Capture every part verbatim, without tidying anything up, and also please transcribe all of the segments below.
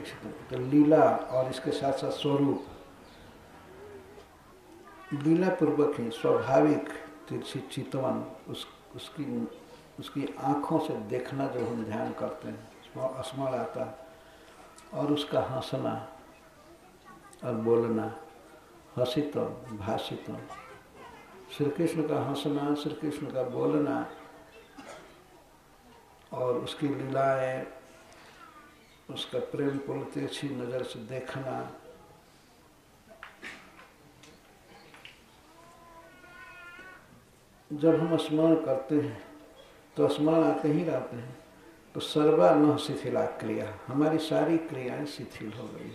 अपेक्षित। तो लीला और इसके साथ साथ स्वरूप, लीला पूर्वक ही स्वाभाविक तिरछी चितवन, उस उसकी उसकी आँखों से देखना जो हम ध्यान करते हैं, स्मरण आता है, और उसका हंसना और बोलना, हसितम भाषितम, श्री कृष्ण का हंसना, श्री कृष्ण का बोलना और उसकी लीलाएं, उसका प्रेम पूर्ण तिरछी नजर से देखना, जब हम स्मरण करते हैं तो स्मरण आते ही रहते हैं। तो सर्वा न शिथिला क्रिया, हमारी सारी क्रियाएं शिथिल हो गई।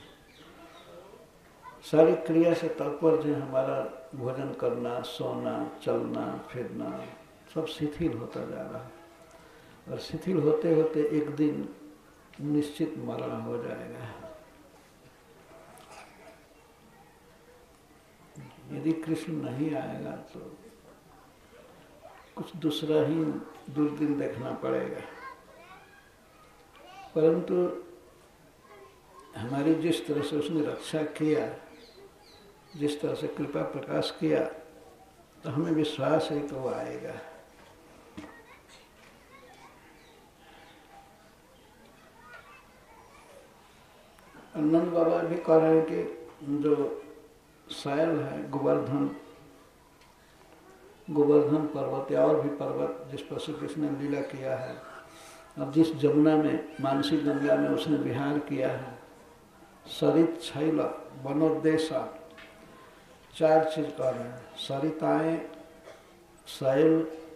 सारी क्रिया से तात्पर्य हमारा भोजन करना, सोना, चलना फिरना सब शिथिल होता जा रहा है, और शिथिल होते होते एक दिन निश्चित मरण हो जाएगा। यदि कृष्ण नहीं आएगा तो कुछ दूसरा ही दुर्दिन देखना पड़ेगा। परंतु हमारी जिस तरह से उसने रक्षा किया, जिस तरह से कृपा प्रकाश किया, तो हमें विश्वास है कि वो आएगा। नंद बाबा भी कह रहे हैं कि जो शैल है गोवर्धन, गोवर्धन पर्वत या और भी पर्वत जिस पर श्री कृष्ण ने लीला किया है, और जिस जमुना में, मानसी गंगा में उसने विहार किया है, सरित छैल वनोद्देशा, चार चीज कर रहे हैं, सरिताएं, शैल,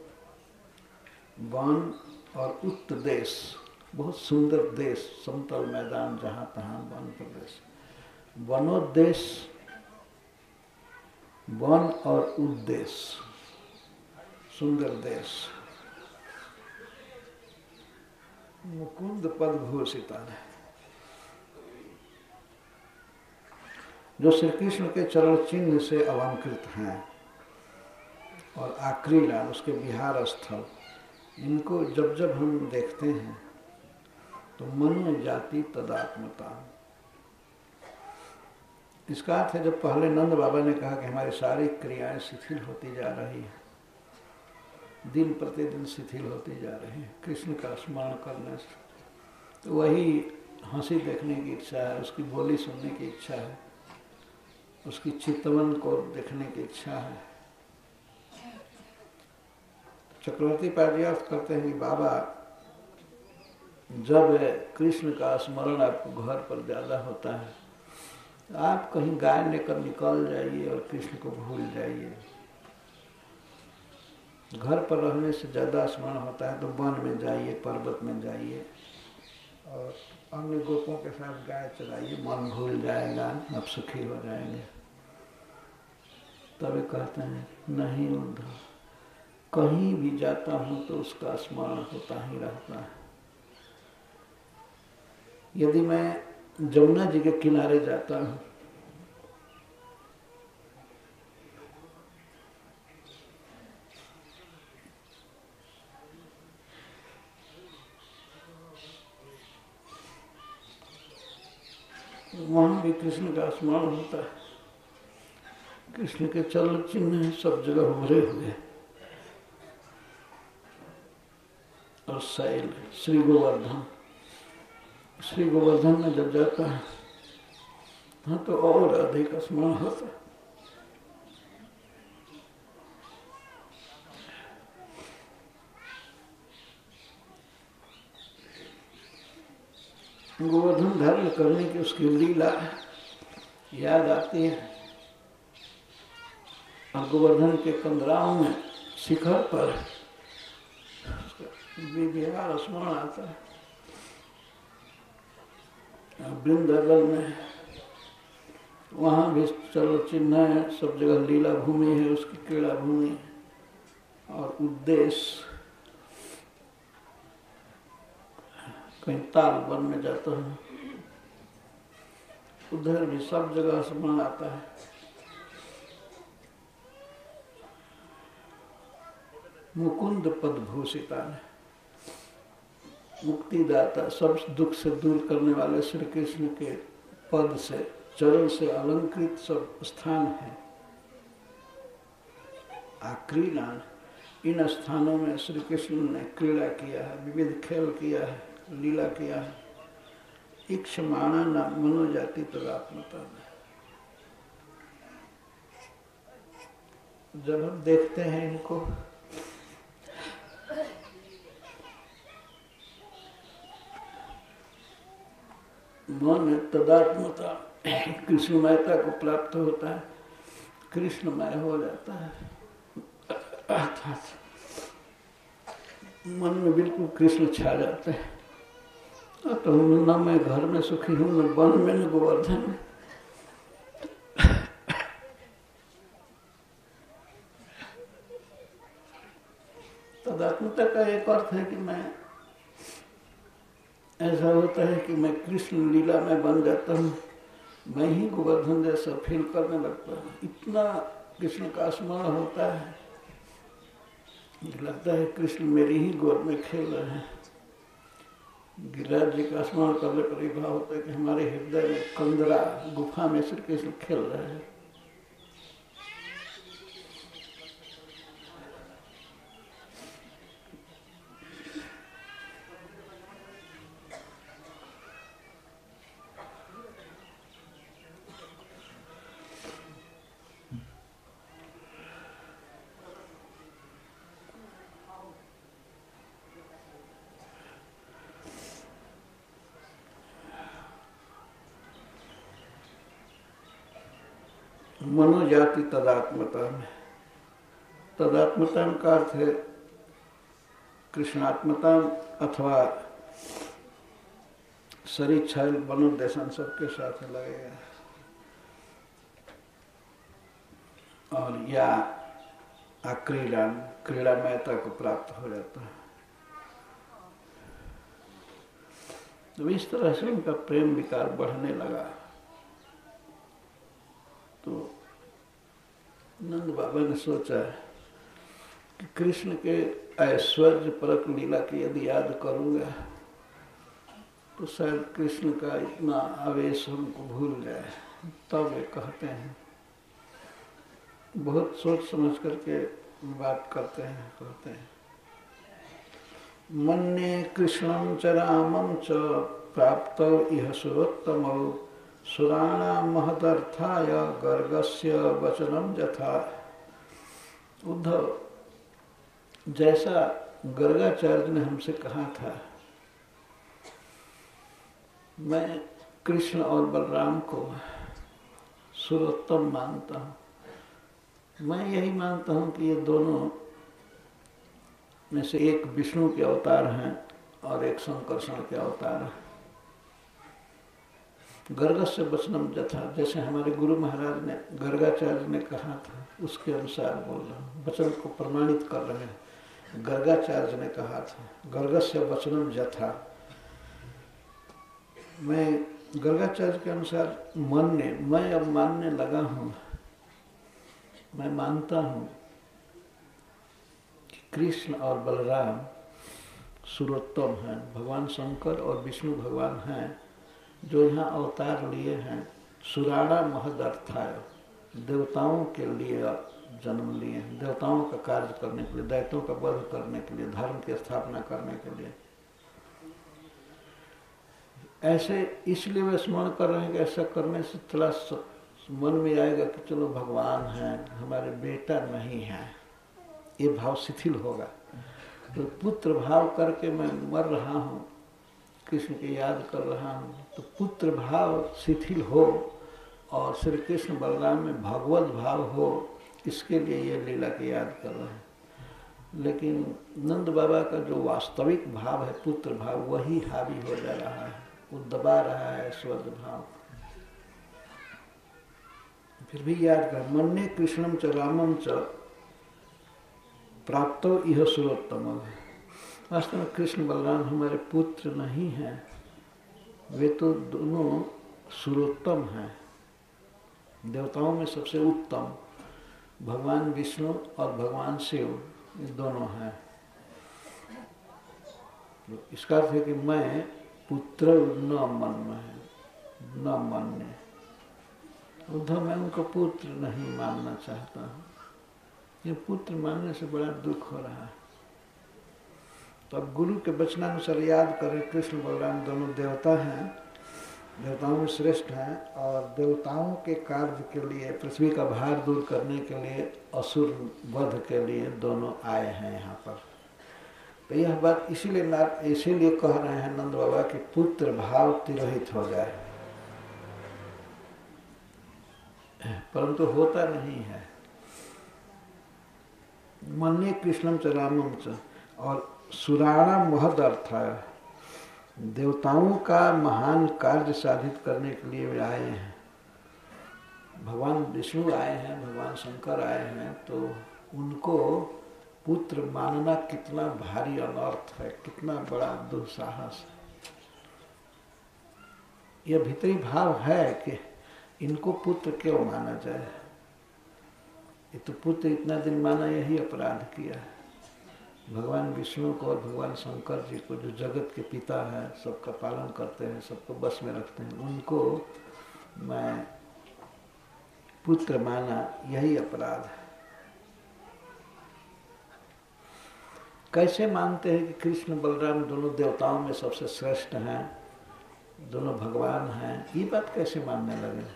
वन और उत्देश, बहुत सुंदर देश, समतल मैदान जहाँ तहाँ वन प्रदेश, वनोद्देश, वन और उद्देश्य, सुंदर देश, मुकुंद पद भूषिता है। जो श्री कृष्ण के चरण चिन्ह से अलंकृत हैं, और आक्रीला उसके विहार स्थल, इनको जब जब हम देखते हैं तो मन में जाती तदात्मता। इसका अर्थ है, जब पहले नंद बाबा ने कहा कि हमारी सारी क्रियाएं शिथिल होती जा रही हैं, दिन प्रतिदिन शिथिल होती जा रही है कृष्ण का स्मरण करने से, तो वही हंसी देखने की इच्छा है, उसकी बोली सुनने की इच्छा है, उसकी चितवन को देखने की इच्छा है। चक्रवर्ती पार्यार्थ करते हैं कि बाबा, जब कृष्ण का स्मरण आपको घर पर ज्यादा होता है, आप कहीं गाय लेकर निकल जाइए और कृष्ण को भूल जाइए। घर पर रहने से ज्यादा स्मरण होता है तो वन में जाइए, पर्वत में जाइए और अन्य गोपों के साथ गाय चलाइए, मन भूल जाएगा, आप सुखी हो जाएंगे। तभी कहते हैं, नहीं उद्धव, कहीं भी जाता हूँ तो उसका स्मरण होता ही रहता है। यदि मैं जमुना जी के किनारे जाता हूँ, वहां भी कृष्ण का स्मरण होता है। कृष्ण के चरण चिन्ह सब जगह भरे हुए, और शैल, श्री गोवर्धन, श्री गोवर्धन में जब जाता है हाँ तो और अधिक स्मरण होता है। गोवर्धन धारण करने की उसकी लीला याद आती है, और गोवर्धन के कंदराओं में शिखर पर विहार स्मरण आता है। वृंदावन में वहाँ भी चलो चिन्ह है, सब जगह लीला भूमि है, उसकी क्रीड़ा भूमि, और उद्देश्य कहीं ताल वन में जाता हूँ, उधर भी सब जगह स्मरण आता है। मुकुंद पद भूषिता, मुक्तिदाता, सब दुख से दूर करने वाले श्री कृष्ण के पद से, चरण से अलंकृत सब स्थान है। आक्रीडान, इन स्थानों में श्री कृष्ण ने क्रीड़ा किया है, विविध खेल किया है, लीला किया है। इक्षमाणा न मनोजाति तदात्मता में जब हम देखते हैं इनको, मन तदात्मता कृष्णमयता को प्राप्त होता है, कृष्णमय हो जाता है। अर्थात मन में बिल्कुल कृष्ण छा जाते हैं। तो न मैं घर में सुखी हूँ, न वन में, न गोवर्धन में। तदात्मता का एक अर्थ है कि मैं, ऐसा होता है कि मैं कृष्ण लीला में बन जाता हूँ, मैं ही गोवर्धन जैसा फील करने लगता हूँ। इतना कृष्ण का स्मरण होता है, लगता है कृष्ण मेरी ही गोद में खेल रहे हैं। गिरिराज जी का स्मरण करने पर यह भाव होता है कि हमारे हृदय में कंदरा गुफा में श्री कृष्ण खेल रहे हैं। मनोजाति तदात्मता में, तदात्मता का अर्थ है कृष्णात्मता अथवा शरीर छल मनोदेशन सबके साथ लगेगा, और या आक्रीड़ा क्रीड़ामयता को प्राप्त हो जाता है। तो इस तरह से उनका प्रेम विकार बढ़ने लगा। तो नंद बाबा ने सोचा कि कृष्ण के ऐश्वर्य परक लीला की यदि याद करूंगा तो शायद कृष्ण का इतना आवेश हमको भूल जाए। तब वे कहते हैं, बहुत सोच समझ करके बात करते हैं, कहते हैं मन्ये कृष्णं च रामं च प्राप्त इह सुरोत्तमौ सुराणां महदर्थाय गर्गस्य वचनं यथा। उद्धव, जैसा गर्गाचार्य ने हमसे कहा था, मैं कृष्ण और बलराम को सुरोत्तम मानता हूँ। मैं यही मानता हूँ कि ये दोनों में से एक विष्णु के अवतार हैं और एक संकर्षण के अवतार हैं। गर्गस्य वचनम यथा, जैसे हमारे गुरु महाराज ने गर्गाचार्य ने कहा था उसके अनुसार बोल रहा हूँ, वचन को प्रमाणित कर रहे हैं। गर्गाचार्य ने कहा था गर्गस्य वचनम यथा, मैं गर्गाचार्य के अनुसार मानने, मैं अब मानने लगा हूँ, मैं मानता हूँ कि कृष्ण और बलराम सुरोत्तम हैं, भगवान शंकर और विष्णु भगवान हैं जो यहाँ अवतार लिए हैं। सुराणा महदर्थाय, देवताओं के लिए जन्म लिए हैं, देवताओं का कार्य करने के लिए, दैत्यों का वध करने के लिए, धर्म की स्थापना करने के लिए। ऐसे इसलिए वे स्मरण कर रहे हैं कि ऐसा करने से थोड़ा मन में आएगा कि चलो भगवान हैं, हमारे बेटा नहीं है, ये भाव शिथिल होगा। तो पुत्र भाव करके मैं मर रहा हूँ, कृष्ण की याद कर रहा हूँ, तो पुत्र भाव शिथिल हो और श्री कृष्ण बलराम में भगवत भाव हो, इसके लिए ये लीला की याद कर रहे हैं। लेकिन नंद बाबा का जो वास्तविक भाव है पुत्र भाव, वही हावी हो जा रहा है, वो दबा रहा है स्वर्ग भाव। फिर भी याद कर, मन्ये कृष्णम च रामम च प्राप्तो इह सुरोत्तम। वास्तव में कृष्ण बलराम हमारे पुत्र नहीं हैं, वे तो दोनों सुरोत्तम हैं, देवताओं में सबसे उत्तम भगवान विष्णु और भगवान शिव, ये दोनों हैं। इसका अर्थ है कि मैं पुत्र न मन है, न मानने। उद्धव मैं उनको पुत्र नहीं मानना चाहता हूँ। ये पुत्र मानने से बड़ा दुख हो रहा है। तो अब गुरु के वचनानुसार याद करें, कृष्ण बलराम दोनों देवता हैं, देवताओं में श्रेष्ठ हैं, और देवताओं के कार्य के लिए, पृथ्वी का भार दूर करने के लिए, असुर वध के लिए दोनों आए हैं यहाँ पर। तो यह बात इसीलिए इसीलिए कह रहे हैं नंद बाबा कि पुत्र भाव तिरोहित हो जाए, परंतु होता नहीं है। मन्ये कृष्णम च रामम च, और सुराणाम महद अर्थ है, देवताओं का महान कार्य साधित करने के लिए वे आए हैं। भगवान विष्णु आए हैं, भगवान शंकर आए हैं, तो उनको पुत्र मानना कितना भारी अनर्थ है, कितना बड़ा दुस्साहस है। यह भीतरी भाव है कि इनको पुत्र क्यों माना जाए, ये तो पुत्र इतना दिन माना यही अपराध किया है। भगवान विष्णु को और भगवान शंकर जी को, जो जगत के पिता है, सबका पालन करते हैं, सबको बस में रखते हैं, उनको मैं पुत्र माना यही अपराध है। कैसे मानते हैं कि कृष्ण बलराम दोनों देवताओं में सबसे श्रेष्ठ हैं, दोनों भगवान हैं, ये बात कैसे मानने लगे?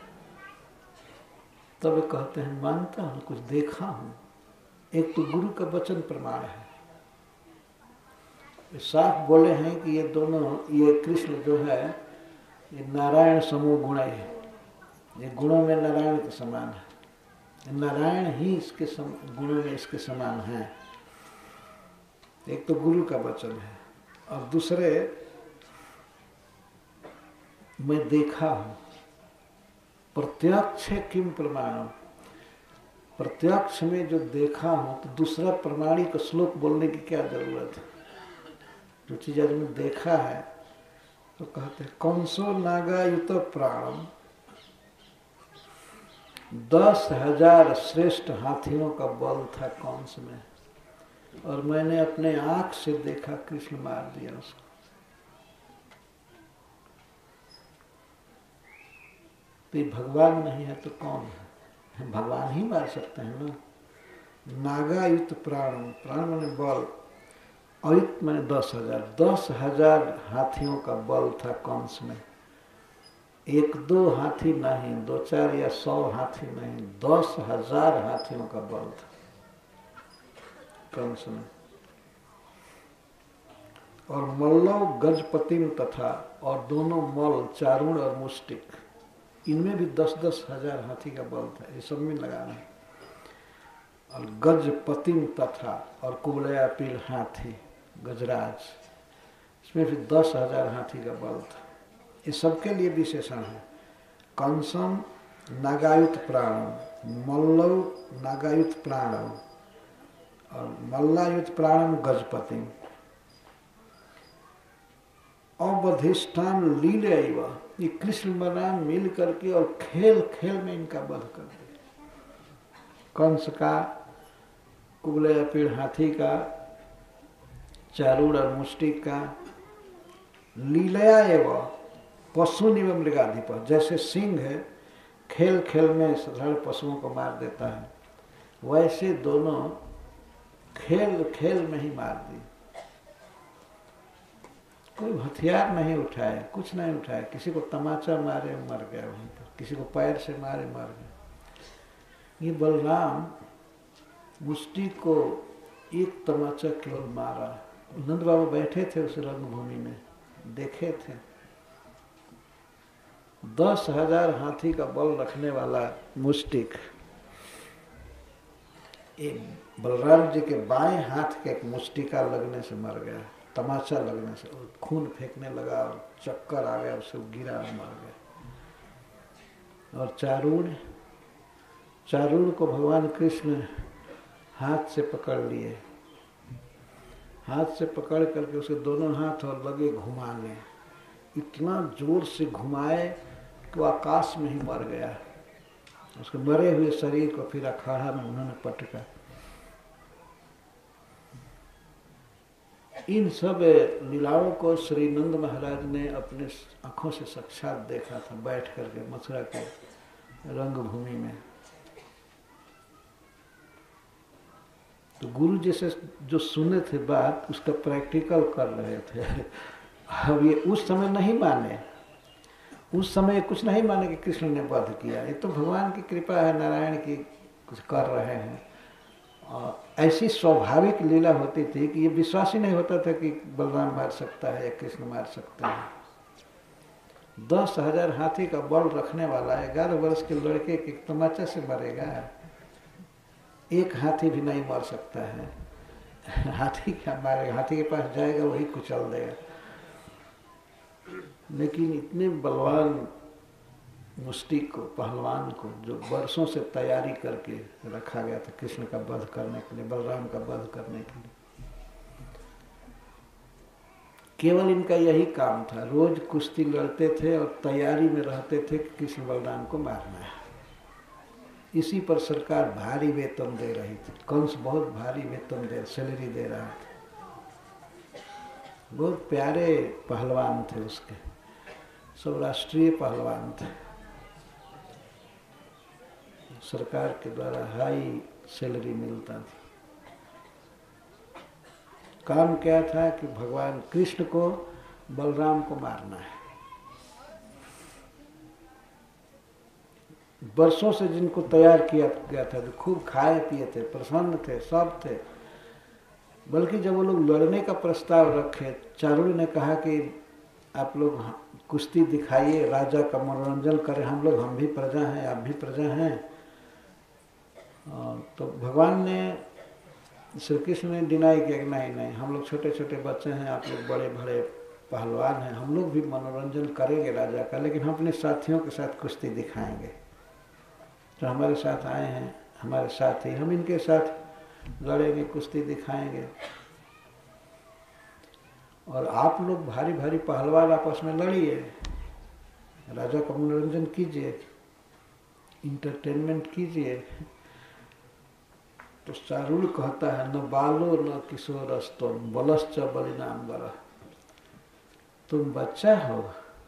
तब वे कहते हैं मानता हूँ, कुछ देखा हूँ। एक तो गुरु का वचन प्रमाण है, साफ बोले हैं कि ये दोनों, ये कृष्ण जो है ये नारायण समूह गुण है, ये गुणों में नारायण के समान है, नारायण ही इसके सम, गुणों में इसके समान है। एक तो गुरु का वचन है, और दूसरे मैं देखा हूँ। प्रत्यक्ष किम प्रमाणम, प्रत्यक्ष में जो देखा हूँ, तो दूसरा प्रमाणिक श्लोक बोलने की क्या जरूरत है? जो चीज आदमी देखा है, तो कहते हैं कंसो नागायुत प्राणम, दस हजार श्रेष्ठ हाथियों का बल था कंस में, और मैंने अपने आंख से देखा, कृष्ण मार दिया उसको। तो ये भगवान नहीं है तो कौन है? भगवान ही मार सकते हैं ना। नागायुत प्राणम, प्राण मैंने बल, अयुत मैंने दस हजार, दस हजार हाथियों का बल था कंस में। एक दो हाथी नहीं, दो चार या सौ हाथी नहीं, दस हजार हाथियों का बल था कंस में। और मल्लव गजपतिम तथा, और दोनों मल, चारुण और मुष्टिक, इनमें भी दस दस हजार हाथी का बल था, ये सब में लगाना है। और गजपतिम तथा, और कुबलयापील हाथी, गजराज, इसमें भी दस हजार हाथी का बल था। ये सबके लिए विशेषण है। कंसम नागायुत प्राणम, मल्लव नागायुत प्राणम, और मल्लायुत प्राणम गजपतिम। अवधिष्ठान लीले, ये कृष्ण बलराम मिल करके और खेल खेल में इनका वध कर दिया। कंस का, कुबलयापीड़ हाथी का, चारूढ़ और मुष्टिक का, लीलया एवं पशु निव मृगाधिप, जैसे सिंह है खेल खेल में साधारण पशुओं को मार देता है, वैसे दोनों खेल खेल में ही मार दी। कोई हथियार नहीं उठाए, कुछ नहीं उठाए, किसी को तमाचा मारे मर गया वहीं पर, किसी को पैर से मारे मर गया। ये बलराम मुष्टि को एक तमाचा केवल मारा। नंद बाबा बैठे थे उस रंगभूमि में, देखे थे। दस हजार हाथी का बल रखने वाला मुष्टिक एक बलराम जी के बाएं हाथ के एक मुष्टिका लगने से मर गया, तमाचा लगने से, और खून फेंकने लगा और चक्कर आ गया, उससे गिरा और मर गया। और चारूण, चारूण को भगवान कृष्ण हाथ से पकड़ लिए, हाथ से पकड़ करके उसके दोनों हाथ और लगे घुमाने, इतना जोर से घुमाए कि वो आकाश में ही मर गया। उसके मरे हुए शरीर को फिर अखाड़ा में उन्होंने पटका। इन सब लीलाओं को श्री नंद महाराज ने अपने आंखों से साक्षात देखा था बैठ करके मथुरा के रंगभूमि में। तो गुरु जी से जो सुने थे बात उसका प्रैक्टिकल कर रहे थे। अब ये उस समय नहीं माने, उस समय कुछ नहीं माने कि कृष्ण ने वध किया, ये तो भगवान की कृपा है, नारायण की कुछ कर रहे हैं। और ऐसी स्वाभाविक लीला होती थी कि ये विश्वास ही नहीं होता था कि बलराम मार सकता है या कृष्ण मार सकता है। दस हजार हाथी का बल रखने वाला ग्यारह वर्ष के लड़के के तमाचा से मरेगा, एक हाथी भी नहीं मर सकता है। हाथी क्या मारेगा, हाथी के पास जाएगा वही कुचल देगा। लेकिन इतने बलवान मुष्टि को, पहलवान को, जो वर्षों से तैयारी करके रखा गया था कृष्ण का वध करने के लिए, बलराम का वध करने के लिए, केवल इनका यही काम था। रोज कुश्ती लड़ते थे और तैयारी में रहते थे कि कृष्ण बलराम को मारना है। इसी पर सरकार भारी वेतन दे रही थी, कंस बहुत भारी वेतन दे सैलरी दे रहा था। बहुत प्यारे पहलवान थे उसके, सब राष्ट्रीय पहलवान थे। सरकार के द्वारा हाई सैलरी मिलता था। काम क्या था कि भगवान कृष्ण को बलराम को मारना है। वर्षों से जिनको तैयार किया गया था, जो खूब खाए पिए थे, प्रसन्न थे, सब थे। बल्कि जब वो लोग लड़ने का प्रस्ताव रखे, चारुल ने कहा कि आप लोग कुश्ती दिखाइए, राजा का मनोरंजन करें, हम लोग हम भी प्रजा हैं, आप भी प्रजा हैं। तो भगवान ने, श्री कृष्ण ने डिनाई किया कि नहीं नहीं, हम लोग छोटे छोटे बच्चे हैं, आप लोग बड़े बड़े पहलवान हैं, हम लोग भी मनोरंजन करेंगे राजा का, लेकिन हम अपने साथियों के साथ कुश्ती दिखाएंगे। तो हमारे साथ आए हैं, हमारे साथी, हम इनके साथ लड़ेंगे, कुश्ती दिखाएंगे। और आप लोग भारी भारी पहलवान आपस में लड़िए, राजा का मनोरंजन कीजिए, इंटरटेनमेंट कीजिए। तो चारुल कहता है, न बालो न किशोरस्तुम बलश्च बलिनाम बल। तुम बच्चा हो,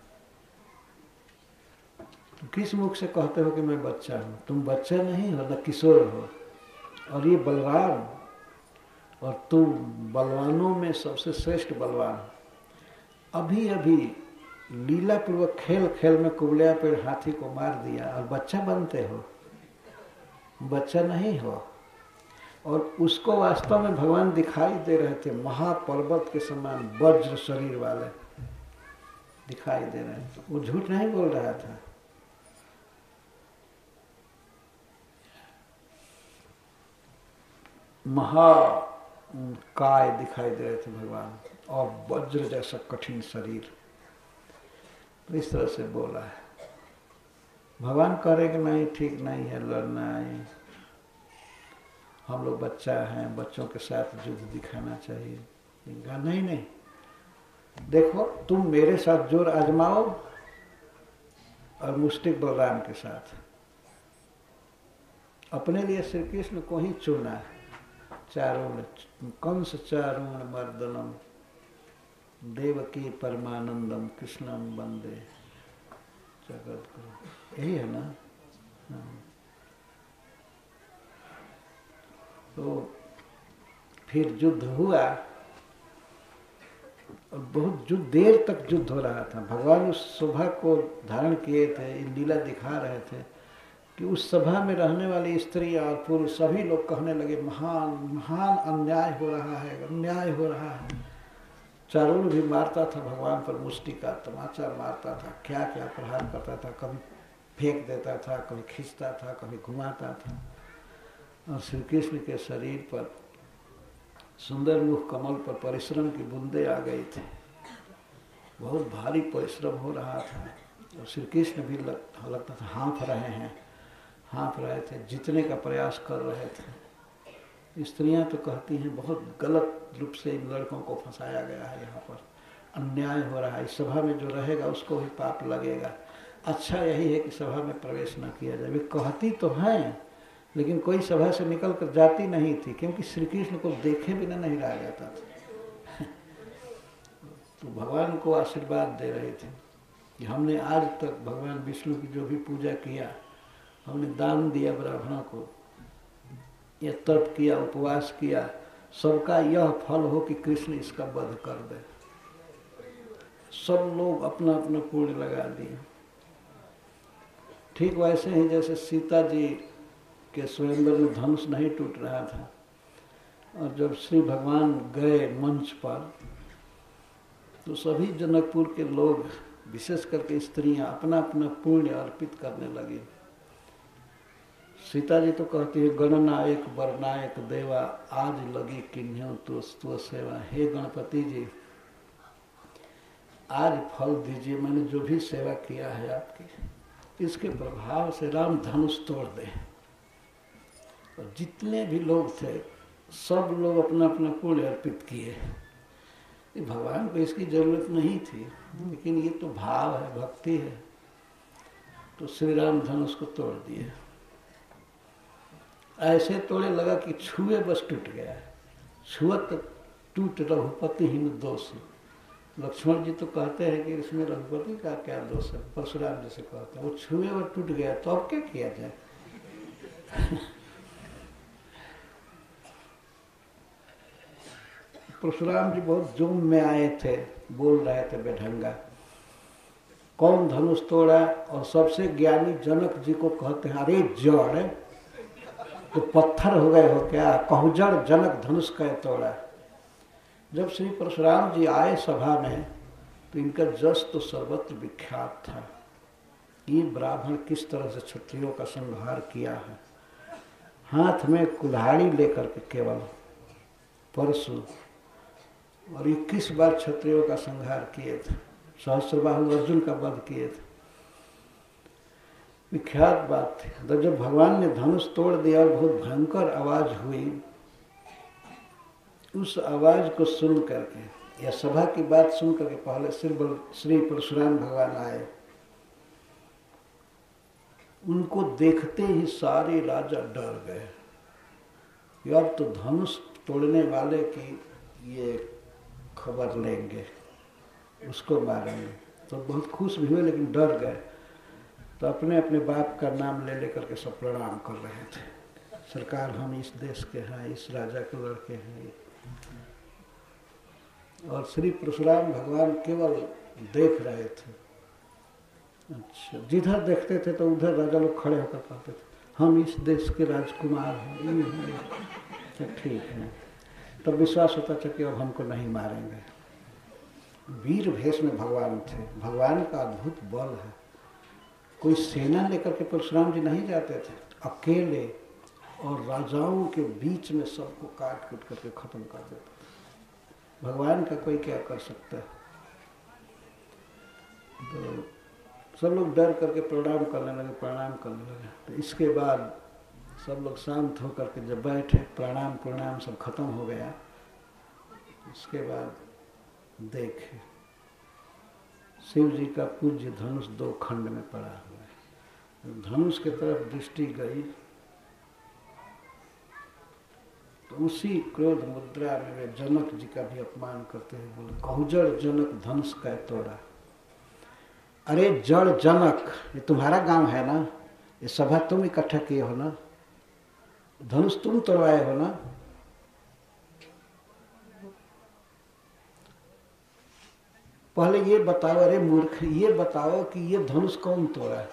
तुम किस मुख से कहते हो कि मैं बच्चा हूँ? तुम बच्चा नहीं हो, न किशोर हो। और ये बलराम, और तुम बलवानों में सबसे श्रेष्ठ बलवान। अभी अभी लीला पूर्वक खेल खेल में कुबलिया पेड़ हाथी को मार दिया और बच्चा बनते हो, बच्चा नहीं हो। और उसको वास्तव में भगवान दिखाई दे रहे थे, महापर्वत के समान वज्र शरीर वाले दिखाई दे रहे थे। वो झूठ नहीं बोल रहा था। महाकाय दिखाई दे रहे थे भगवान, और वज्र जैसा कठिन शरीर। तो इस तरह से बोला है। भगवान कह रहे कि नहीं, ठीक नहीं है लड़ना है, हम लोग बच्चा हैं, बच्चों के साथ युद्ध दिखाना चाहिए। कहा नहीं नहीं, देखो तुम मेरे साथ जोर आजमाओ और मुष्टिक बलराम के साथ। अपने लिए श्री कृष्ण को ही चुना है। चारुण कंस चारुण मर्दनम देवकी परमानंदम कृष्णम वंदे जगत गुरु। यही है ना। तो फिर युद्ध हुआ और बहुत युद्ध देर तक युद्ध हो रहा था। भगवान उस शोभा को धारण किए थे, लीला दिखा रहे थे कि उस सभा में रहने वाली स्त्री और पुरुष सभी लोग कहने लगे, महान महान अन्याय हो रहा है, अन्याय हो रहा है। चारुल भी मारता था भगवान पर मुष्टि का, तमाचा मारता था, क्या क्या प्रहार करता था, कभी फेंक देता था, कभी खींचता था, कभी घुमाता था। और श्री कृष्ण के शरीर पर, सुंदर मुख कमल पर परिश्रम की बूंदे आ गई थी। बहुत भारी परिश्रम हो रहा था। और श्री कृष्ण भी लग, लगता था हाँफ रहे हैं, हाँफ रहे थे, जीतने का प्रयास कर रहे थे। स्त्रियां तो कहती हैं बहुत गलत रूप से इन लड़कों को फंसाया गया है, यहाँ पर अन्याय हो रहा है, इस सभा में जो रहेगा उसको भी पाप लगेगा। अच्छा यही है कि सभा में प्रवेश न किया जाए। वे कहती तो हैं, लेकिन कोई सभा से निकल कर जाती नहीं थी, क्योंकि श्री कृष्ण को देखे बिना नहीं रहा जाता था। तो भगवान को आशीर्वाद दे रहे थे कि हमने आज तक भगवान विष्णु की जो भी पूजा किया, हमने दान दिया ब्राह्मणों को, या तप किया, उपवास किया, सबका यह फल हो कि कृष्ण इसका वध कर दे। सब लोग अपना अपना पुण्य लगा दिए। ठीक वैसे ही जैसे सीता जी के स्वयंवर में धनुष नहीं टूट रहा था, और जब श्री भगवान गए मंच पर तो सभी जनकपुर के लोग, विशेष करके स्त्रियां, अपना अपना पुण्य अर्पित करने लगी। सीता जी तो कहती है, गणनायक बरनायक देवा, आज लगी किन्ह्यों तो सेवा। हे गणपति जी, आज फल दीजिए, मैंने जो भी सेवा किया है आपकी, इसके प्रभाव से राम धनुष तोड़ दे। और जितने भी लोग थे सब लोग अपना अपना पुण्य अर्पित किए। भगवान को इसकी जरूरत नहीं थी, लेकिन ये तो भाव है, भक्ति है। तो श्री राम धनुष को तोड़ दिए। ऐसे तोड़े लगा कि छुए बस टूट गया। छुअत टूट रघुपति ही में दोष। लक्ष्मण जी तो कहते हैं कि इसमें रघुपति का क्या दोष है, परशुराम जी से कहते हैं, वो छुए और टूट गया तो अब क्या किया जाए। परशुराम जी बहुत जोम में आए थे, बोल रहे थे बेढंगा, कौन धनुष तोड़ा। और सबसे ज्ञानी जनक जी को कहते हैं, अरे जड़ तो पत्थर हो गए हो क्या, कहजड़ जनक धनुष का तोड़ा। जब श्री परशुराम जी आए सभा में तो इनका जस तो सर्वत्र विख्यात था। ये ब्राह्मण किस तरह से क्षत्रियों का संहार किया है। हाथ में कुल्हाड़ी लेकर के केवल परशु, और इक्कीस बार क्षत्रियों का संहार किए थे। सहस्त्रबाहु अर्जुन का वध किए थे। विख्यात बात थी। तो जब भगवान ने धनुष तोड़ दिया और बहुत भयंकर आवाज हुई, उस आवाज को सुन करके या सभा की बात सुन करके पहले श्री श्री परशुराम भगवान आए। उनको देखते ही सारे राजा डर गए। अब तो धनुष तोड़ने वाले की ये खबर लेंगे, उसको मारेंगे। तो बहुत खुश भी हुए लेकिन डर गए। तो अपने अपने बाप का नाम ले लेकर के सब प्रणाम कर रहे थे। सरकार, हम इस देश के हैं, इस राजा के लड़के हैं। और श्री परशुराम भगवान केवल देख रहे थे। अच्छा, जिधर देखते थे तो उधर राजा लोग खड़े होकर कहते थे, हम इस देश के राजकुमार हैं। तो ठीक है, तब विश्वास होता था कि अब हमको नहीं मारेंगे। वीर भेष में भगवान थे। भगवान का अद्भुत बल है। कोई सेना लेकर के परशुराम जी नहीं जाते थे, अकेले और राजाओं के बीच में सबको काट कूट करके खत्म कर देते थे। भगवान का कोई क्या कर सकता है। तो सब लोग डर करके प्रणाम करने लगे, प्रणाम करने लगे। तो इसके बाद सब लोग शांत होकर के जब बैठे, प्रणाम प्रणाम सब खत्म हो गया। उसके बाद देखे शिव जी का पूज्य धनुष दो खंड में पड़ा हुआ है। धनुष की तरफ दृष्टि गई तो उसी क्रोध मुद्रा में वे जनक जी का भी अपमान करते हैं, बोले, कहजड़ जनक धनुष का तोड़ा। अरे जड़ जनक, ये तुम्हारा गांव है ना, ये सभा तुम इकट्ठा किए हो ना, धनुष तुम तोड़वाए हो ना। पहले ये बताओ, अरे मूर्ख, ये बताओ कि ये धनुष कौन तोड़ा है।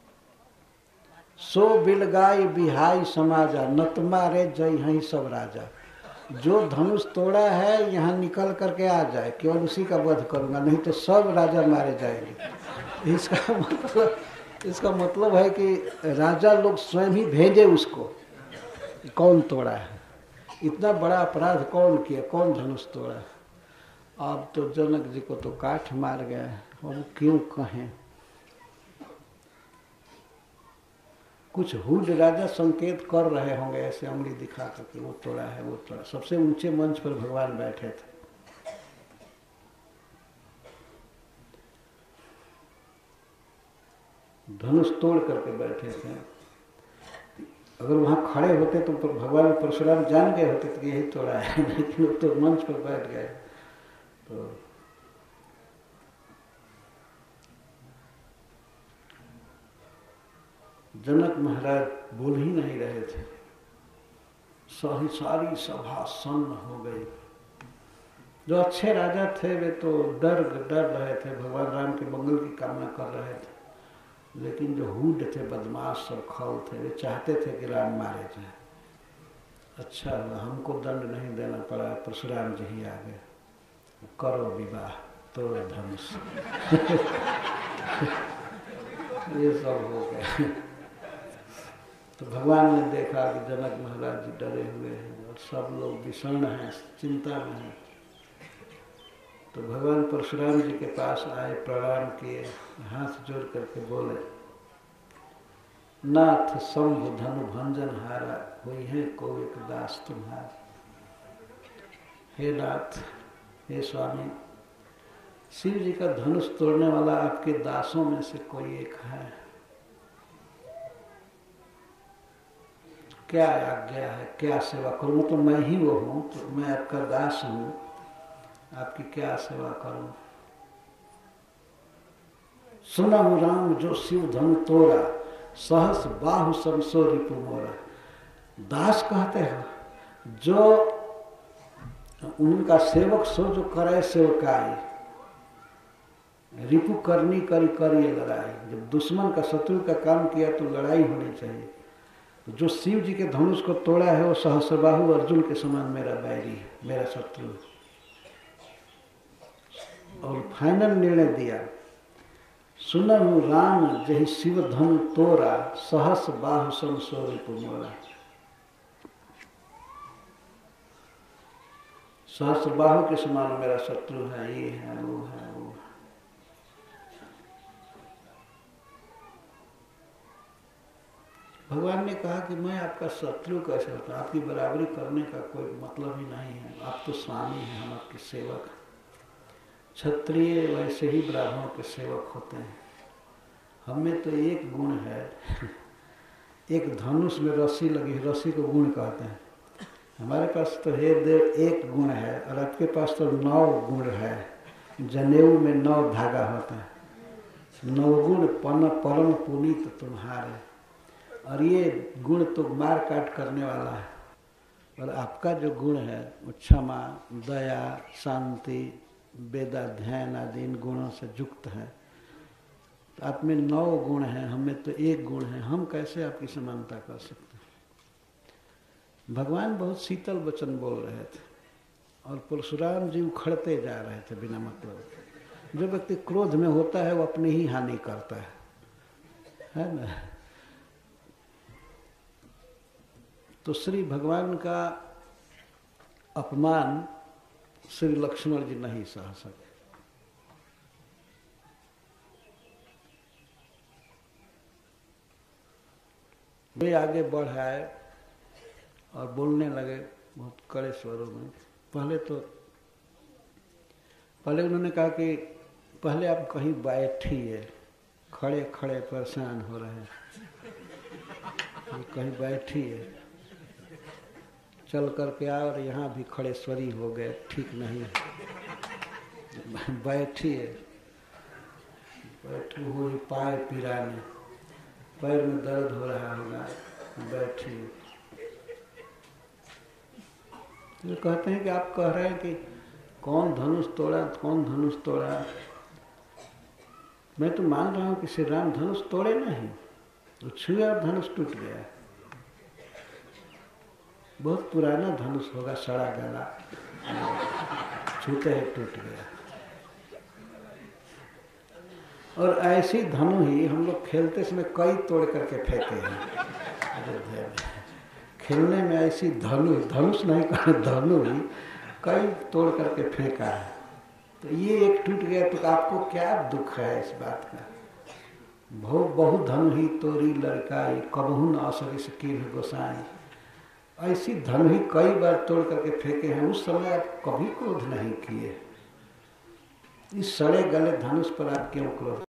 सो बिलगाई बिहाई समाजा, नतमा रे जय यही सब राजा। जो धनुष तोड़ा है यहाँ निकल करके आ जाए, केवल उसी का वध करूंगा, नहीं तो सब राजा मारे जाएंगे। इसका मतलब इसका मतलब है कि राजा लोग स्वयं ही भेजे उसको, कौन तोड़ा है, इतना बड़ा अपराध कौन किया, कौन धनुष तोड़ा है। अब तो जनक जी को तो काठ मार गया, अब क्यों कहें। कुछ हुड राजा संकेत कर रहे होंगे ऐसे उंगली दिखा करके, वो तोड़ा है, वो तोड़ा। सबसे ऊंचे मंच पर भगवान बैठे थे। धनुष तोड़ करके बैठे थे। अगर वहां खड़े होते तो भगवान परशुराम जान गए होते कि यही तोड़ा है, लेकिन वो तो मंच पर बैठ गए। तो जनक महाराज बोल ही नहीं रहे थे, सारी सारी सभा सन्न हो गई। जो अच्छे राजा थे वे तो डर डर रहे थे, भगवान राम के मंगल की कामना कर रहे थे, लेकिन जो हुड थे, बदमाश और खल थे, वे चाहते थे कि राम मारे जाए। अच्छा हुआ हमको दंड नहीं देना पड़ा, परशुराम जी ही आ गए, करो विवाह तोड़ धनुष। ये सब हो गया। तो भगवान ने देखा कि जनक महाराज जी डरे हुए हैं और सब लोग विषण हैं, चिंता में हैं। तो भगवान परशुराम जी के पास आए, प्रणाम किए, हाथ जोड़ करके बोले, नाथ शंभु धनु भंजन हारा, हुई है को एक दास तुम्हारा। हे नाथ, हे स्वामी, शिव जी का धनुष तोड़ने वाला आपके दासों में से कोई एक है, क्या आज्ञा है, क्या सेवा करूं? मतलब मैं ही वो हूं, तो मैं आपका दास हूं, आपकी क्या सेवा करूं? सुना हूं राम जो शिव धनु तोड़ा, सहस बाहु समसो रिपु मोरा। दास कहते हैं जो उनका सेवक सो जो करे सेवकाई, रिपु करनी करी करी लड़ाई। जब दुश्मन का, शत्रु का काम किया तो लड़ाई होनी चाहिए। तो जो शिव जी के धनुष को तोड़ा है वो सहस्रबाहु अर्जुन के समान मेरा बैरी है, मेरा शत्रु है। और फाइनल निर्णय दिया, सुनहु राम जहि शिव धनु तोरा, सहस बाहु समसो रिपु मोरा। सहस्र बाहु के समान मेरा शत्रु है, ये है वो है वो है। भगवान ने कहा कि मैं आपका शत्रु कैसे होता, आपकी बराबरी करने का कोई मतलब ही नहीं है, आप तो स्वामी हैं, हम आपके सेवक हैं। क्षत्रिय वैसे ही ब्राह्मणों के सेवक होते हैं। हमें तो एक गुण है, एक धनुष में रस्सी लगी, रस्सी को गुण कहते हैं। हमारे पास तो हे देव एक गुण है, और आपके पास तो नौ गुण है। जनेऊ में नौ धागा होता है, नौ गुण पन परम पुनीत तुम्हारे। और ये गुण तो मार काट करने वाला है, और आपका जो गुण है वो क्षमा, दया, शांति, वेदाध्ययन आदि इन गुणों से युक्त है। तो आप में नौ गुण हैं, हमें तो एक गुण है, हम कैसे आपकी समानता कर सकते हैं? भगवान बहुत शीतल वचन बोल रहे थे, और परशुराम जी उखड़ते जा रहे थे बिना मतलब। जो व्यक्ति क्रोध में होता है वो अपनी ही हानि करता है, है ना? तो श्री भगवान का अपमान श्री लक्ष्मण जी नहीं सह सके। वे आगे बढ़ाए और बोलने लगे बहुत कड़े स्वरों में। पहले तो पहले उन्होंने कहा कि पहले आप कहीं बैठिए, खड़े खड़े परेशान हो रहे हैं, कहीं बैठिए, चल करके आओ, और यहाँ भी खड़े स्वरी हो गए, ठीक नहीं। बैठिए, बैठी हुई पाए पिराने, पैर में दर्द हो रहा होगा, बैठिए। तो कहते हैं कि आप कह रहे हैं कि कौन धनुष तोड़ा, कौन धनुष तोड़ा। मैं तो मान रहा हूँ कि श्री राम धनुष तोड़े नहीं, तो छुए और धनुष टूट गया। बहुत पुराना धनुष होगा, सड़ा गला, छूते ही टूट गया। और ऐसी धनु ही हम लोग खेलते समय कई तोड़ करके फेंके हैं। खेलने में ऐसी धनु, धनुष नहीं कहा, धनु ही कई तोड़ करके फेंका है। तो ये एक टूट गया तो आपको क्या दुख है इस बात का? बहु बहु धनु ही तोरी लड़काई, कबहू न असरिस कीर्ह गोसाई। ऐसी धनु ही कई बार तोड़ करके फेंके हैं, उस समय आप कभी क्रोध नहीं किए। इस सड़े गले धनुष पर आप क्यों क्रोध